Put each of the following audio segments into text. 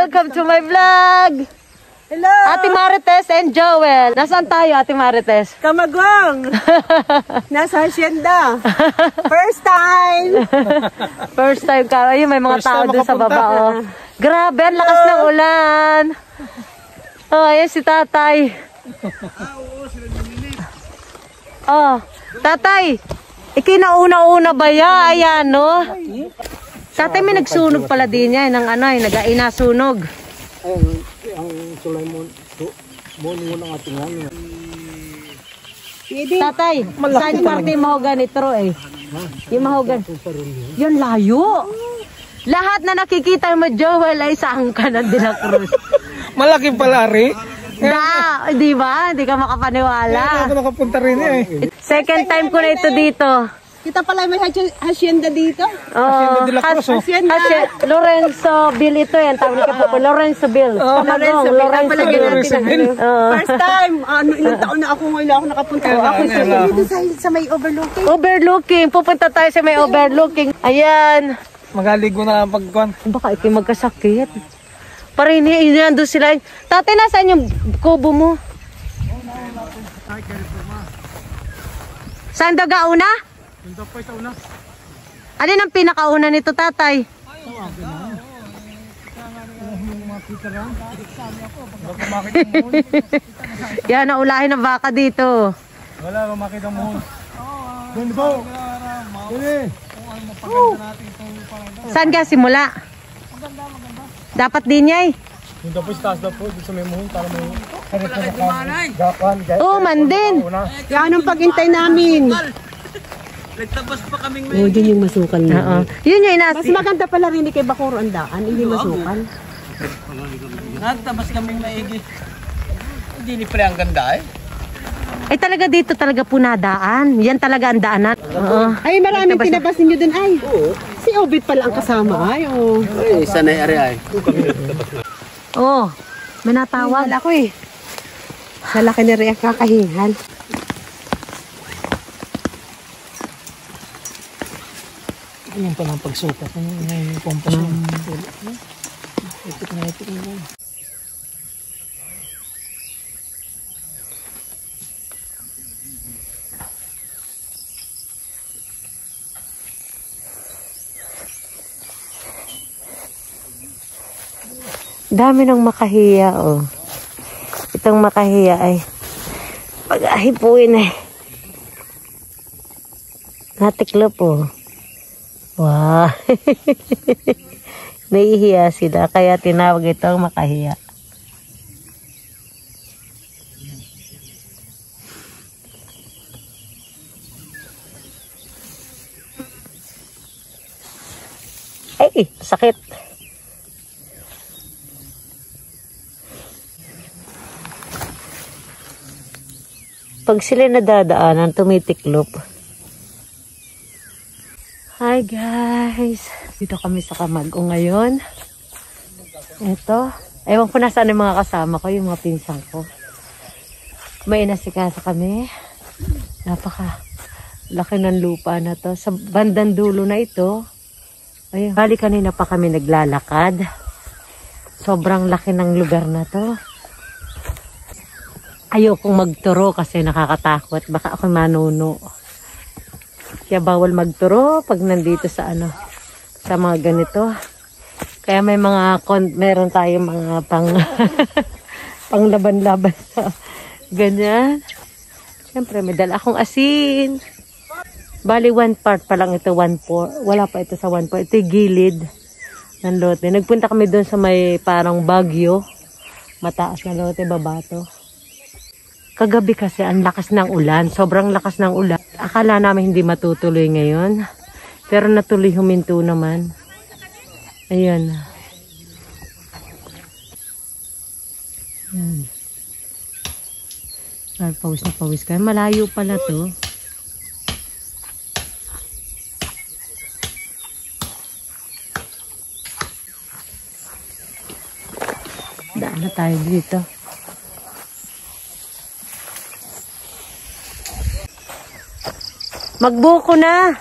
Welcome to my vlog! Hello! Ate Marites and Joel. Nasaan tayo, Ate Marites? Kamagong! Nasa hacienda. First time! First time ka. Ayun, may mga tao dun sa baba. Oh. Grabe, ang lakas ng ulan. Oh, ayan si tatay. Oh, tatay. Ikinauna-una ba yan? Ayan, no? Tatay, may nagsunog pala din yan. Ng ano, nag-inasunog. Ayun, ang sulay mo ng ating ano. Tatay, saan parte yung mahogan ito eh? Yung mahogan. Yun, layo. Lahat na nakikita mo, Joel, ay saan ka ng De La Cruz. Malaki pala rin. Di ba? Hindi ka makapaniwala. Hindi ako nakapunta rin eh. Second time ko na ito dito. Kita pala may hacienda dito. Oh, De La Cruz, oh. Lorenzo Bill ito yan. Tawag ka po. Lorenzo Bill. Lorenzo Bill. First time. Ilang taon na ako ngayon ako nakapunta. Ako dito sa may overlooking. Overlooking. Pupunta tayo sa may overlooking. Ayan. Magaligo na lang pagkuhan. Baka ikaw magkasakit. Parang nandun sila. Tatay, nasaan yung kubo mo? Saan daw gauna? Alin ang pinakauna nito, tatay? Yan, naulahin ng baka dito. Wala, makita mo. Saan ka simula? Dapat din niya eh. Yung tapos taas na po, dito sa may muhon, para may Man din. Yan ang paghintay namin. Nagtabas pa kaming Oh, yun yung masukal na. Yun yung inasi. Mas maganda pala rin kay Bakuro ang daan, hindi masukal. Nagtabas kaming maigi. Hindi ni pala ang ganda eh. Ay talaga dito talaga punadaan. Yan talaga ang daanan. Ay, maraming tinabas ninyo dun ay. Si Obit pala ang kasama ay. Ay, sanay ari ay. Oh, may natawag. Wala ko eh. Sa laki na rin ang kakahingal. Yan pala ang pagsukat. Yung pompas yung ipit na. Dami ng makahiya, oh. Itong makahiya ay pag-ahipuin eh. Natiklop, oh. Wow. Naihiya sila, kaya tinawag itong makahiya. Ay, sakit. Pag sila nadadaanan, tumitiklop. Hi guys! Dito kami sa Kamag-o ngayon. Ito. Ewan ko nasaan yung mga kasama ko, yung mga pinsan ko. May inasikasa kami. Napaka laki ng lupa na to. Sa bandang dulo na ito. Ayun. Bali kanina pa kami naglalakad. Sobrang laki ng lugar na to. Ayokong magturo kasi nakakatakot. Baka ako manuno. Kaya bawal magturo pag nandito sa ano, sa mga ganito. Kaya may mga, meron tayong mga panglaban-laban sa ganyan. Siyempre may dala akong asin. Bali 1 part pa lang ito, 1/4. Wala pa ito sa 1/4. Ito yung gilid ng lote. Nagpunta kami doon sa may parang bagyo. Mataas na lote, babato. Kagabi kasi ang lakas ng ulan. Sobrang lakas ng ulan. Akala namin hindi matutuloy ngayon. Pero natuloy, huminto naman. Ayan. Ayan. Pawis na pawis ka. Malayo pala to. Daan na tayo dito. Magbuko na.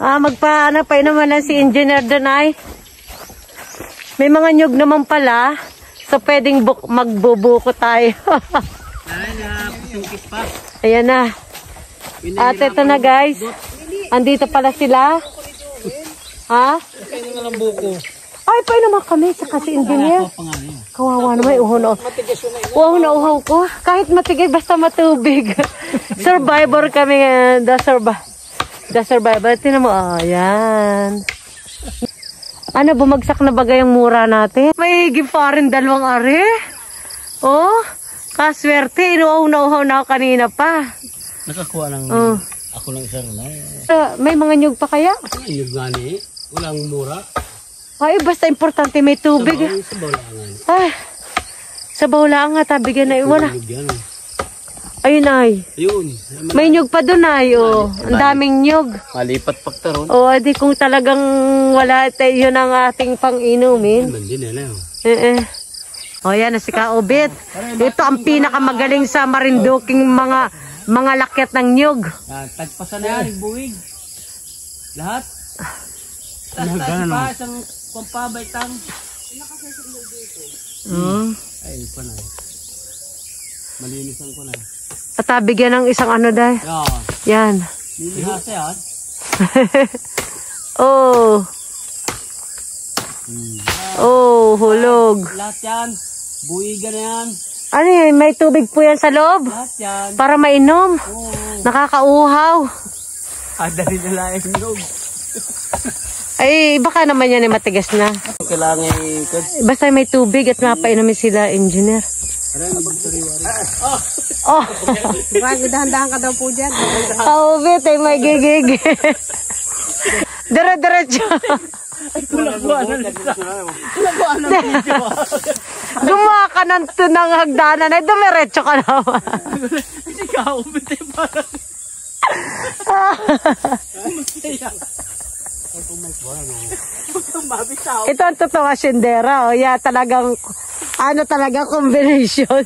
Magpaano pa naman lang si engineer doon ay. May mga nyug naman pala. So, pwedeng magbubuko tayo. Ayan na. At ito na guys. Andito pala sila. Ha? Kaya nga lang buko. Ay, pa naman kami sa kasi engineer. Kawawa naman, uhaw na. Uhaw na uhaw ko. Kahit matigay, basta matubig. Survivor kami. The survivor. Tinan mo, ayan. Ano, bumagsak na bagay ang mura natin? May higit pa rin 2 are. Oh, kaswerte. Inuuhaw na ako kanina pa. Nakakuha lang. Ako lang isa na. May mga nyug pa kaya? Nyug nga ni. Walang mura. Ay, basta importante may tubig. Sabaw lang. Sabaw lang nga, tabigyan na. Wala. Ayun ay. Ayun. May nyug pa dun ay. Oh. Ang daming nyug. Malipat pagtaron. O, di kung talagang wala, yun ang ating pang-inumin. Hindi na. O, yan na si Kaobit. Ito ang pinakamagaling sa Marinduking mga lakyat ng nyug. Tagpasan na yan, buwig. Lahat. Tas pa, isang pampabaitang. Ay, pa na. Malinisan ko na. Patabigyan ng isang ano dahil. Yan. Lilihasa yan. Oh. Oh, hulog. Lahat yan. Buwigan na yan. Ano yan? May tubig po yan sa loob? Lahat yan. Para mainom. Nakakauhaw. Dali na lang yung loob. Ay, baka naman yan ay matigas na. Kailangan Basta may tubig at mapainumin sila, engineer. Oh. Dahan-dahan ka daw po dyan. Kaubit ay may gigig. Dire-diretso. Gumawa ka ng hagdanan ay dumiretso ka naman. Hindi ka ubit ay parang. Ito ang totoong asyendera. O, yeah, talagang, talaga combination.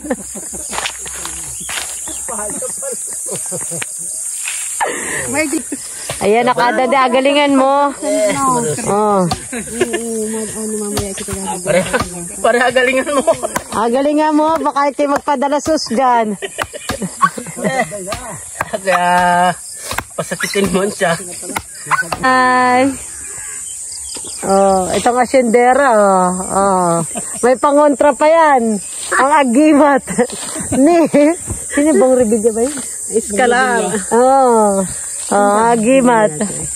Ayan, nakadada. Galingan mo. Oh. Pare, galingan mo. Galingan mo. Baka ito magpadala sus dyan. Pasakitin mo siya. Ay. Oh, itong asyendera. Oh. May pangontra pa yan. Ang agimat. Sino bang ribigya ba yun? Iskalam. Oh. Agimat.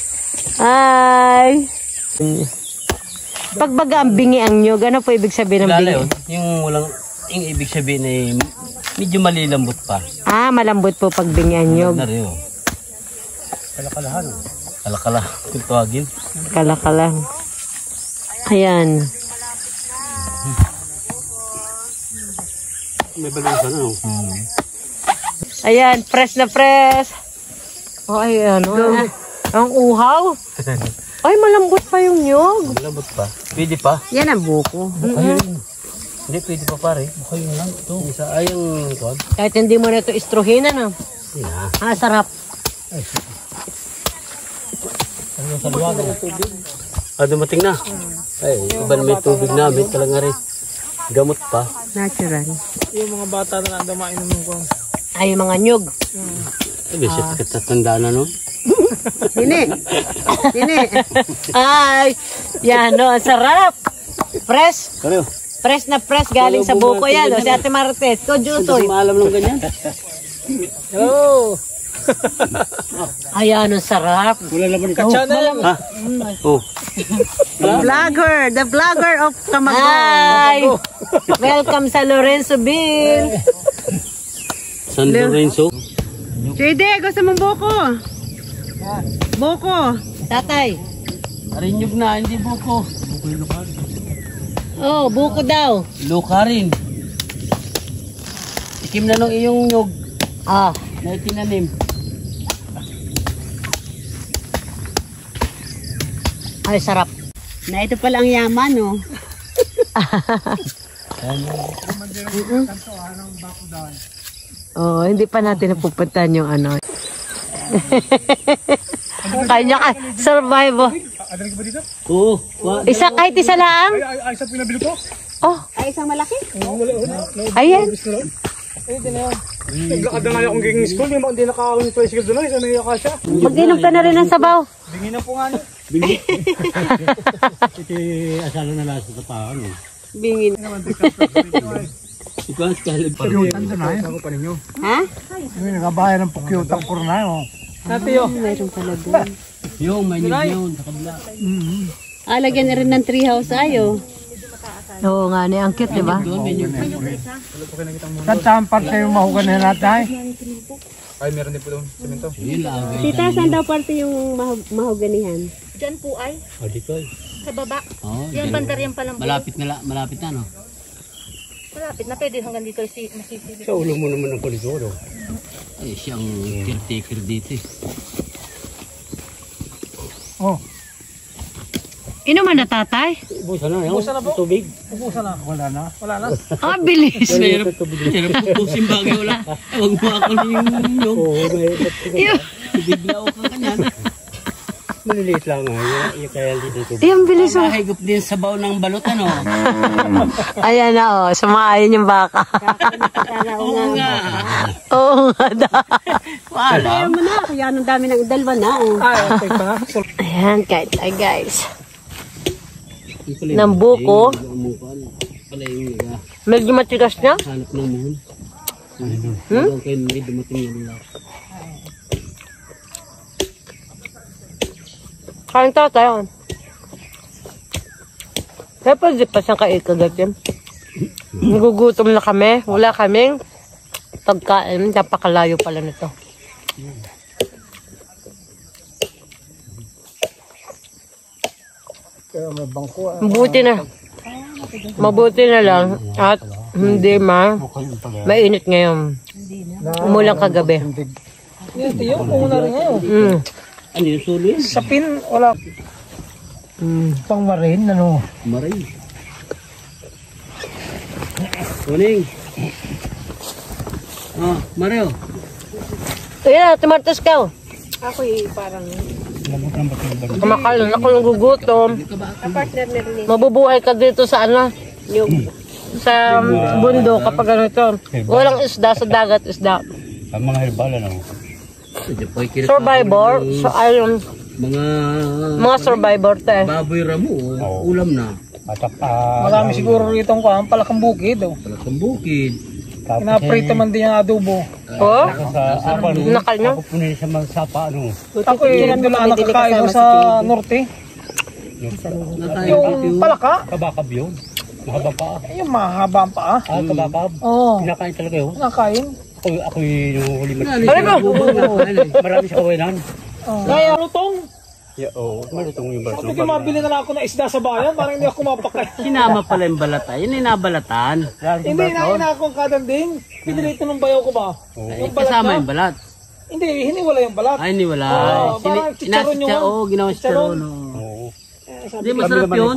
Ay. Pagbaga ang bingi ang nyug, ano po ibig sabihin ng bingi? Yung ibig sabihin ay medyo malilambot pa. Malambot po pag bingi ang nyug. Kalakalahan. Kalakala, kung tawagin. Kalakalang. Ayan. May balusan, ano? Ayan, press na press. Ay, ano? Ang uhaw. Ay, malambot pa yung nyug. Malambot pa. Pwede pa. Yan ang buko. Hindi, pwede pa pare. Baka yun lang. Ito. Isa ayang kod. Kahit hindi mo na ito istrohin, ano? Yeah. Sarap. Dumating na. Ay, iban may tubig namin. Talaga rin. Gamot pa. Natural. Yung mga bata na nandamain naman ko. Ay, yung mga nyug. Ay, bisit katatanda na, no? Nini. Ay, yan, no? Ang sarap. Fresh. Kaya. Fresh na fresh galing sa buko yan. O, si Ate Martes. Kojutoy. Hindi maalam ng ganyan. Oh. Ayan, ang sarap. Wala naman ka-channel. Ha? Oh. The vlogger of Camagong. Hi! Welcome sa Lorenzoville. San Lorenzo. JD, gusto mong buko? Buko. Tatay. Arinyog na, hindi buko. Buko yung luka. Oh, buko daw. Luka rin. Ikim na nung iyong nyog na itinanim. Ay, sarap. Na ito pala ang yaman, no? Oh, hindi pa natin napupuntahan yung ano. Kanya ka, survival. Oo. Isa, kahit isa lang. Ay, sa pinabili ko. Oh, Ay, isang malaki. ayan. Naglakad na nga akong giging school. Hindi nakakawin yung tricycle doon. Isa may akasya. Mag-inom ka na rin ng sabaw. Bingin na po nga. Ito asalo na lahat sa paan. Bingin. Ikaw ang kahalag pa rin. Ando na yun. Ako pa ninyo. Ha? Yung nagabayan ng pukyutang kurna yun. Mayroon pala doon. Yung may yun sa kabila. Lagyan na rin ng treehouse ayo. Oo nga, ang cute, di ba? Saan parte yung mahugan na natin? Ay, meron din po doon. Semento. Yun lang. Tita, saan daw parte yung mahuganihan? Diyan po ay, O, dito. sa baba. Oo. Yan, bandaryan pa lang po. Malapit na, no? Malapit na, pwede hanggang dito masisili. Sa ulo mo naman ang koridoro. Ay, siyang caretaker dito eh. Oh. Inuman na tatay? Ubusan na, Ubusan na po. Tubig. Ubusan na. Wala na. Wala na. Ah, bilis. Mahirap pupusin bagay wala. Huwag mo ako yung nyog. Oo, mahirap. Bigla ako kanyan. Maliliit lang nga. Yung kaya dito tubig. Yung bilis. Mahigop din sa baon ng balot, ano? Ayan na, oh. Sumayon yung baka. Oo nga. Oo nga daw. Wala. Ayaw mo na. Kaya anong dami ng dalawa na. Ay, okay pa nga. Ayan, kahit ay guys. Ng buko. Pala yung Medyo matigas na. hanap ng muhon. Hanggang kayo may dumating yan lang. Kain tayo. Kaya pwede pa siyang kaikagat yan. Nagugutom na kami. Wala kaming pagkain. Napakalayo pala nito. Kaya may bangko. Mabuti na lang at hindi mainit ngayon. Umulang kagabi. Yan, tiyo. Una rin ngayon. Ano yung sulo yun? Sa pin, wala. Pang marin, ano? Maray. Kuning. Mario. Ayan, tumatos ka. Ako'y parang Kumakain ako ng gugutom. partner na rin. Mabubuhay ka dito sa ano? Sa bundok kapag ganito. Walang isda sa dagat, isda. Ang mga herbal, ano? Survivor. So, ayun. Mga survivor tayo. Baboy ramo, ulam na. Marami siguro rito ang palakang bukid. Palakang bukid. Pinaprito man din yung adobo. Oh? Nakal Nakal nyo? Ako punin sa mga sapa, ano? Ako yung doon na nakakain ko sa norte. Yung palaka, Kabakab yun. Mahaba pa. yung mahaba ang paa. Kabakab. Oo, Kinakain talaga yun. nakain. Ako yung huli mat. Ano ba? Marami sa kawanan. Kaya lutong. Oo, malutong yung balat. Sabi ko mabili na lang ako ng isda sa bayan, parang hindi ako mapakay. Sinama pala yung balata. Yun yung nabalatan. Hindi, inahin ako ang kadanding. Pinilito ng bayaw ko ba? Yung balat Kasama na. yung balat. Hindi, hiniwala yung balat. Ay, hindi wala. Oo, parang chicharon yun. Oo, ginawa chicharon. Hindi, masarap yun.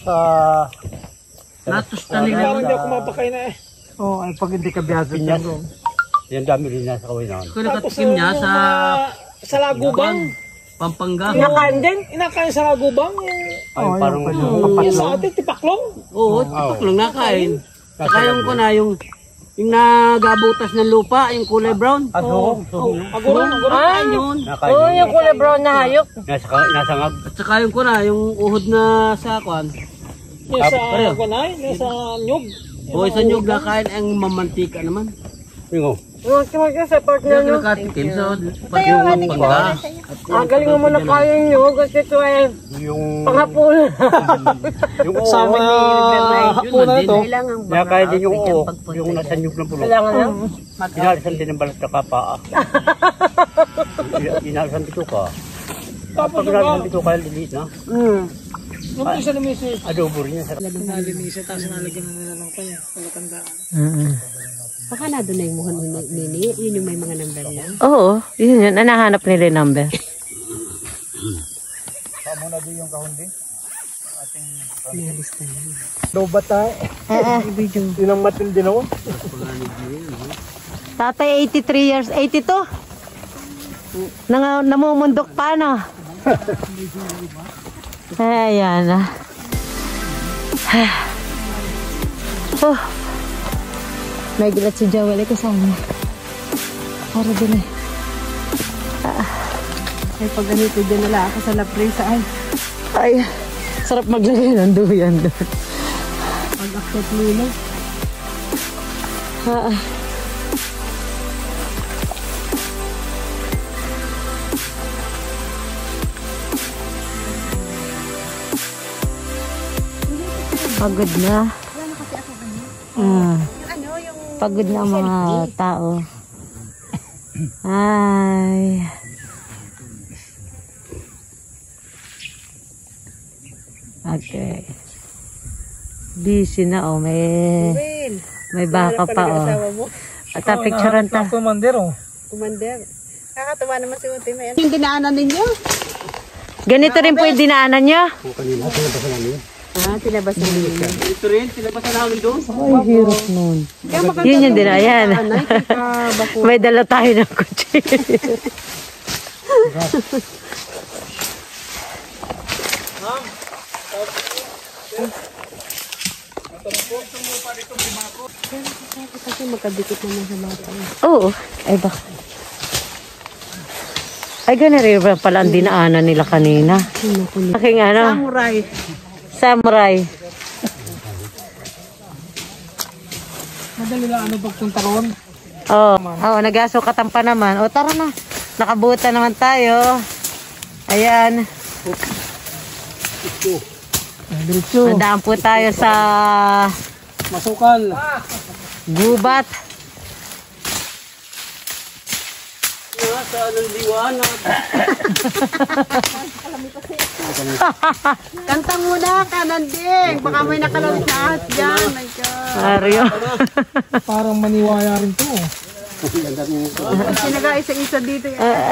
Natusta nila. Parang hindi ako mapakay na eh. Oo, ay pag hindi ka biyaso dyan. Yan dami rin nasa kawanan. Tapos Kung nakatikim niya yung sa mga sa lagubang. Pampanga. Kinakain din? Inakain sa lagubang. Ay, parang Yung sa atin, tipaklong. oo, tipak lang nakain. Saka yung ko na yung nagabutas ng lupa, yung kulay brown. Agurong, agurong. Ah, Yun. oo, yung kulay brown na hayop. Nasangag. At saka yung ko na, yung uhod na sa kwan. Yung sa kunay, yung sa nyug. O isa nyug nakain ang mamantika naman. Yung Oo, tumagin sa partner nyo. nakatikim sa pati yung pampanga. Galing mo muna kain nyo. Kasi ito ay Yung panghapon. Sa mga hapunan ito. Kailangan ba? Nakakain din yung uok, yung nasa nyug ng bulok. Kailangan na. Inalisan din ng balat na kapaa. Inalisan dito ka. Tapos Pag inalisan dito ka, lilit na. yung isa na misis. Adobo rin yan. Nalinisa, tapos nalagyan na nila ng kanya. Palatandaan. Baka na doon na yung muhan nini. Yun yung may mga number na. Oo, yun yun. Nahanap nila yung number. Tama na din yung kahon din. Inalis ka na. Lobat tayo. Yun ang matindi na ko. Tatay 83 years, 82. Namumundok pa, no? Ayan na. May gilat si Joel kasama. Para din eh. Ay, pag ganito, dyan nala ako sa lapresa. Ay, sarap maglagay ng duyan doon. Pag-akot nila. Pagod na. Pagod na ang mga tao. Ay. Okay. Busy na oh, may baka pa oh. At picturean ta. Commander, oh. Commander. Nakakatawa naman si Uti. Yung dinaanan ninyo? Ganito rin po yung dinaanan nyo? Tinabasan ninyo. Ito rin, sinabasan namin doon. Ay, hirap nun. Yun yung dinaanan. May dala tayo ng kutsi. Kasi magkadikit naman sa bata. Oo. Ay, baka. Ay, gano'n rin pala ang dinaanan nila kanina. Aking ano? Samurai. Madali lang ano pagpunta roon. Nag-asukatan pa naman. O, tara na. Nakabuta naman tayo. Ayan. Nadaan po tayo sa Masukal. gubat. Nasa anong liwanag. Kanta muna, kananding. Baka may nakalamit na ahas dyan. My God. Mario. Parang maniwaya rin to. Sinaga-isa-isa dito.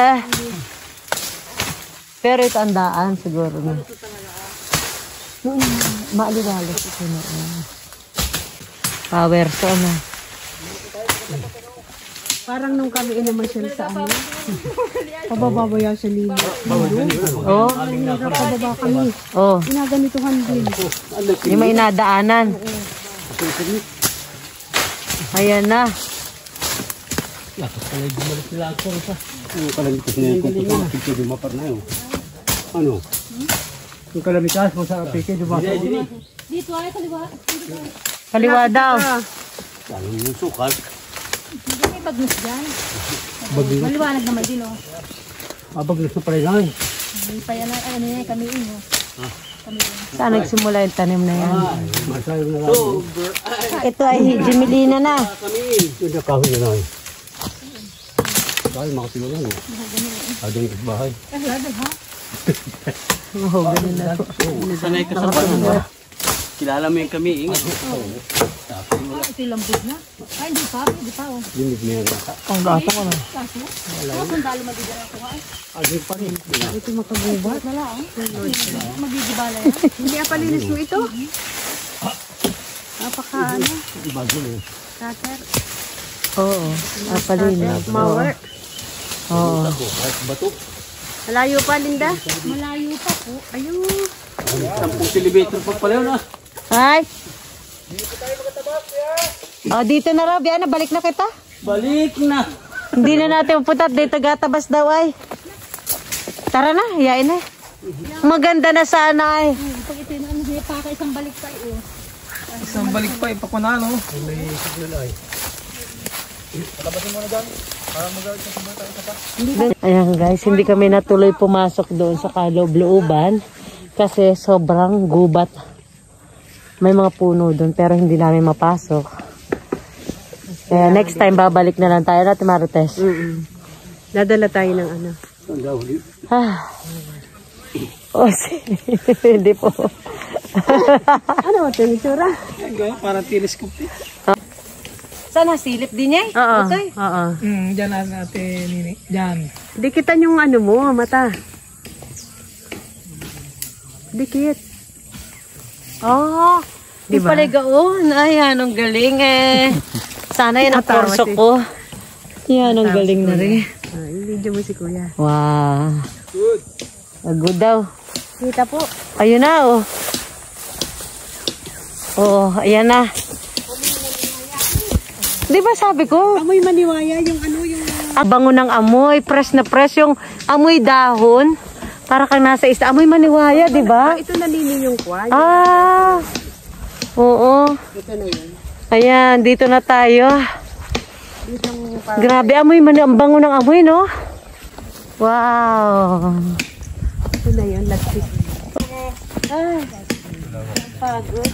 Pero ito ang daan siguro na. Maaliwalas ito na. Power to na. Parang nung kami inamasyal sa ano. Pabababaya sa lilo. Oh. Pababa kami. Oh. Inaganituhan din. Yung may inadaanan. Ayan na. Lakas pala yung bumalik nila ako rin pa. Yung kalamitas na yung pagkakapit yung mapar na yun. Ano? Yung kalamitas mo sa apike, di ba? Dito ay kaliwa. Kaliwa daw. Ano yung sukal? Hindi may bagnos dyan. Maliwanag naman din oh. Bagnos na pala lang. Hindi pa yan ano yan kami oh. Saan nagsimula yung tanim na yan? Masayang na lang. Ito ay Jimelina na. Yung nakahoy na lang. Dahil makasilo lang. Adong bahay. Oo, ganun na. Sanay ka sa bahay. Kilala mo yung kami. Ito yung lambot na. Ay hindi pa oh. Limit mo yan. Ang gato ko na. Kaso, sandalo mabigyan ako nga. Agig pa rin. Ito makagubat. Wala oh. Magigibala yan. Hindi apalinis mo ito. Napaka ano. Bago na. Cutter. Oo. Apalinis. Mower. Oo. Bato. Malayo pa, Linda. Malayo pa po. Ayun. 10 kilometer pa pala yun ah. Ay. Oh, dito na Rob. Yan, balik na kita. Balik na. Hindi na natin pupunta. Dito gatabas daw ay. Tara na, yain na. Maganda na sana ay. Pag ito yung hindi pa ka isang balik pa oh. Isang balik pa, ipakunan, no? Ayan guys, hindi kami natuloy pumasok doon sa kaloob-looban kasi sobrang gubat. May mga puno doon pero hindi namin mapasok. Kaya next time babalik na lang tayo natin Marites. Dadala tayo ng ano. Hindi po. Ano ito yung itsura? Parang telescope. Sana silip din niya? Oo. Okay. Oo. Diyan natin, Nini. Diyan. Dikitan yung ano mo, mata. Dikit. Oh, di Diba? pala gaon. Ay, anong galing eh. Sana yun ang kurso ko. Yan, ang galing na rin. Video Video mo si Kuya. Wow. Good. Good daw. Kita po. Ayun na, oh. Oo, ayan na. Di ba sabi ko? Amoy maniwaya yung ano yung... Ang bango ng amoy, fresh na fresh yung amoy dahon. Para kang nasa isda. Amoy maniwaya, di ba? Ito nalini yung kwan. Ah, oo. Ito na yun. Ayan, dito na tayo. Itong Grabe, amoy ang bango ng amoy, no? Wow. ito na yun. Lagsit. Ay, pagod.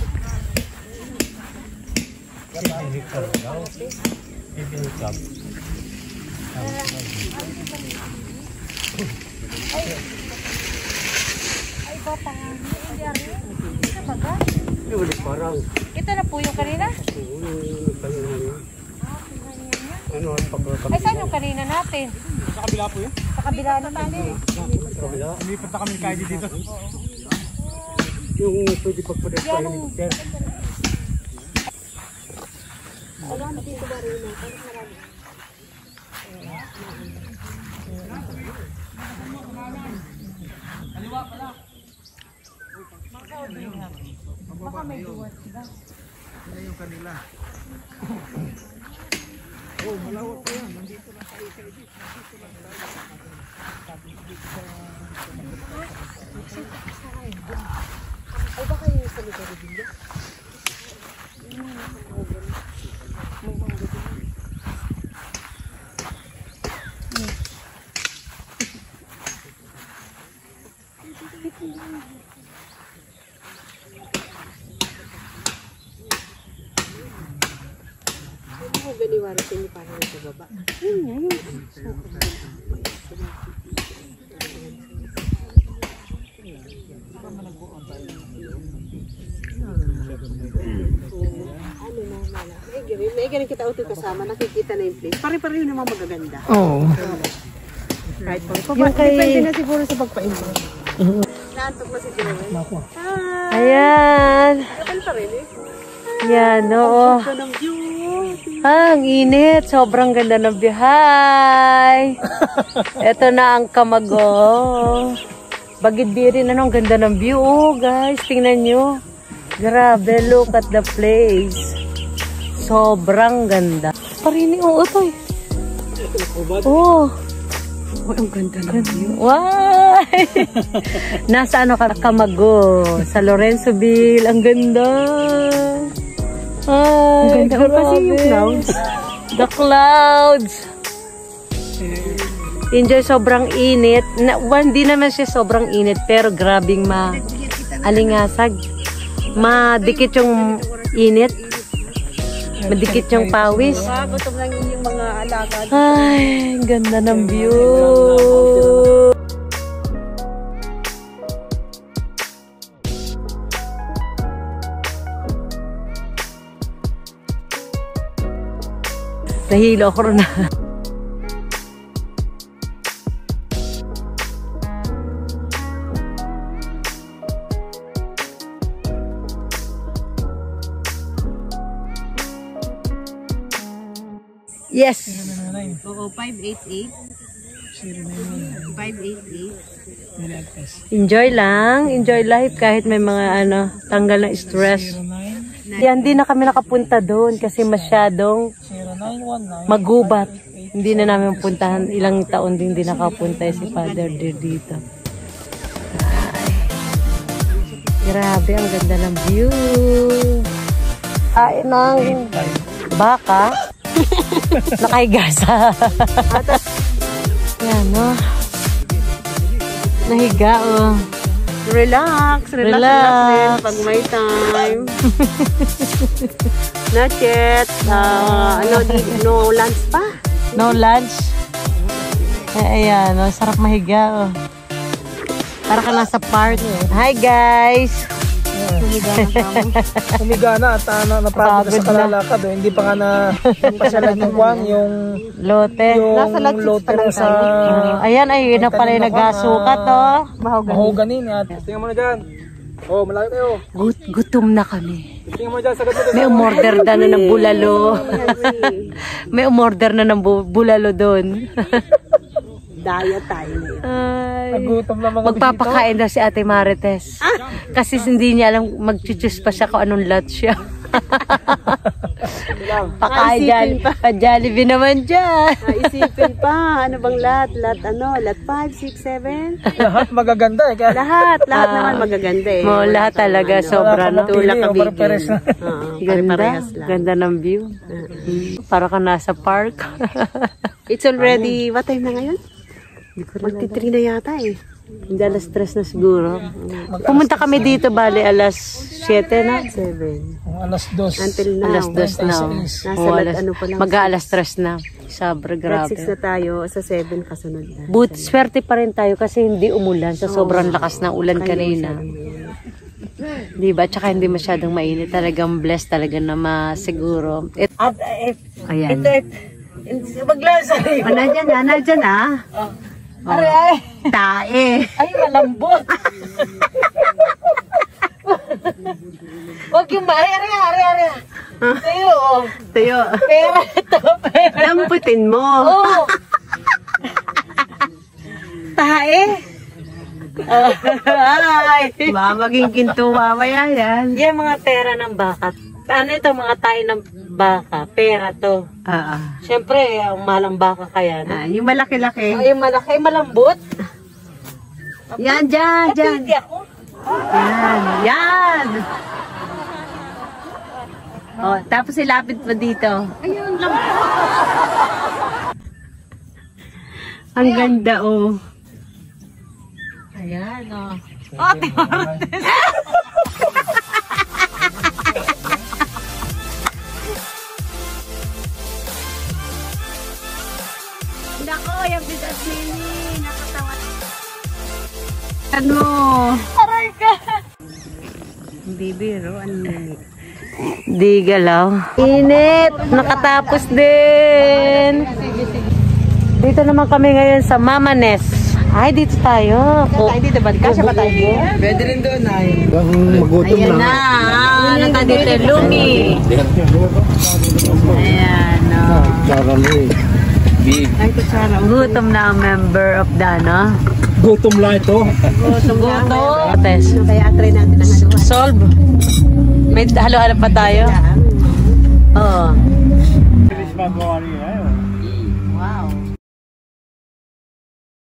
Ito na po yung kanina? Ay, saan yung kanina natin? Sa kabila po yun. Sa kabila naman eh. Lipat na kami kahit dito. Yung pwede pagpadat pa rin. Ganiwara sa inyo parang sa baba. Yun nga yun. May ganun kita auto kasama, nakikita na yung place. Pare-pareho naman magaganda. Oo. Right po. Yung kay- Depende na siguro sa pagpa-enjoy. Naantok na si Joel. Hi! Ayan. Kapal pa rin eh. Yan, oo. Ito ng view. Ah, ang init. Sobrang ganda ng bihay. Ito na ang Kamago. Bagidbirin, ano, ang ganda ng view, oh, guys. Tingnan nyo. Grabe, look at the place. Sobrang ganda. Parini, oo, ito eh. Oh. Oh, ang ganda ng view. Why? Nasa ano ka, Kamago. Sa Lorenzoville. Ang ganda. Ay, Ang ganda ko kasi yung clouds. The clouds. Enjoy, sobrang init. Hindi naman siya sobrang init, pero grabing alingasag. Madikit yung init. Madikit yung pawis. Gutom lang yung mga alagad. Ay, ganda ng view. Nahilo ako na. Yes. Oo, 588. 588. Enjoy lang. Enjoy life kahit may mga tanggal ng stress. Yan, hindi na kami nakapunta doon kasi masyadong magubat. Hindi na namin puntahan. Ilang taon din hindi nakapunta si Father dito. Grabe, ang ganda ng view. Ay, ng baka. Nakahiga sa... Yan, no? Nahiga, oh. Relax din pag may time. Not yet. No lunch pa. No lunch? Ayan, oh, sarap mahiga, oh. Para ka nasa park. Hi, guys! Humiga na at napagod na sa kalalakad. Hindi pa nga na pasyalan yung kwan, yung lote. Nasa yung Lagsits lote pa lang sa... Ayan, ayun na pala yung nagasukat, oh. Mahoganin. Tingnan mo na dyan. Oh, malayo kayo. Gutom na kami. Tingnan mo dyan, sagad mo dyan. May umorder na ng bulalo. May umorder na ng bulalo doon. Diet tayo ngayon. Ay, Nagutom na mga magpapakain daw si Ate Marites. Kasi hindi niya alam, mag-choose pa siya kung anong lot siya. Pakain dyan. Pa-Jollibee naman dyan. Isipin pa, ano bang lahat? Lahat ano? Lahat 5, 6, 7? Lahat magaganda eh. Kaya Lahat naman magaganda eh. Mo, lahat talaga, sobra na. Tulak ka bigin. Pare-pares na. Ganda, Pare-parehas lang. ganda ng view. Para ka nasa park. It's already, what time na ngayon? Magti-3 na yata eh. Hindi, alas 3 na siguro. Pumunta kami dito, bali, alas 7 na. 7. Ang alas 2. Until now. Alas 2 na. Nasa Oo, ano pa lang. mag-aalas 3 na. Sabra, At 6 grabe. na tayo, sa 7 kasunod na. Swerte pa rin tayo kasi hindi umulan sa sobrang lakas ng ulan kanina. Di ba? Tsaka hindi masyadong mainit. Talagang blessed talaga na masiguro. Ayan. Maglasa. Nandyan na. Aray! Tae. Ay, malambot! Huwag yung ari. Tayo, oh. Tayo. Pera ito, pera. Lamputin mo. Oh. Tae! Ay, maging kintuwa maya yan. Yan mga pera ng baka. Ano ito, mga tayo ng baka? Pera to. Siyempre, ang malang baka kaya. No? Yung malaki-laki. Ay, malaki, malambot. Yan, dyan. Hindi ako. Yan. Oh, tapos ilapit mo dito. Ayun lang. Ang ganda, oh. Ayan, oh. Nako, yung bigas nini. Nakatawa. Ano? Aray ka! Hindi biro, ano nini? Di galaw. Init! Nakatapos din! Dito naman kami ngayon sa Mamanes. Ay, dito tayo. Tayo dito ba? Kasya ba tayo? Pwede rin doon ay. Magutom Ayan na. Ano ka dito? Lumi. Ayan, oh. Big. Ay, kutsara. Gutom na ang member of Dana. Gutom lang ito. Gutom. Test. Kaya try natin ang ano. Solve. May halo-halo pa tayo. Oo. Bilis magawa niya.